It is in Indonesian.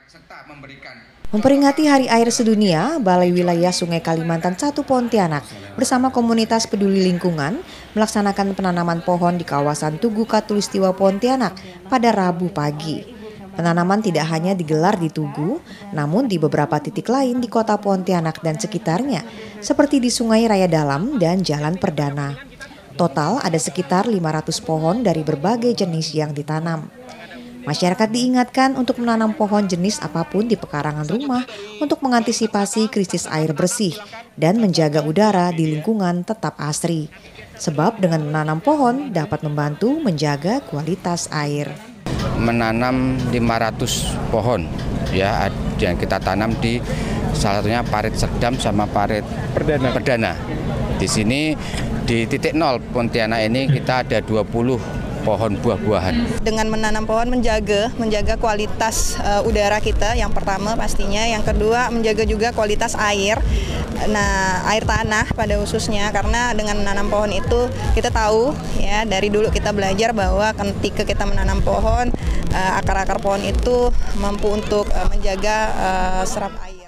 Memperingati Hari Air Sedunia, Balai Wilayah Sungai Kalimantan I Pontianak bersama komunitas peduli lingkungan melaksanakan penanaman pohon di kawasan Tugu Katulistiwa Pontianak pada Rabu pagi. Penanaman tidak hanya digelar di Tugu, namun di beberapa titik lain di kota Pontianak dan sekitarnya, seperti di Sungai Raya Dalam dan Jalan Perdana. Total ada sekitar 500 pohon dari berbagai jenis yang ditanam. Masyarakat diingatkan untuk menanam pohon jenis apapun di pekarangan rumah untuk mengantisipasi krisis air bersih dan menjaga udara di lingkungan tetap asri. Sebab dengan menanam pohon dapat membantu menjaga kualitas air. Menanam 500 pohon ya yang kita tanam di salah satunya Parit Serdam sama Parit Perdana. Di sini di titik 0 Pontianak ini kita ada 20 pohon buah-buahan. Dengan menanam pohon menjaga kualitas udara kita yang pertama pastinya, yang kedua menjaga juga kualitas air. Nah, air tanah pada khususnya, karena dengan menanam pohon itu kita tahu ya, dari dulu kita belajar bahwa ketika kita menanam pohon, akar-akar pohon itu mampu untuk menjaga serap air.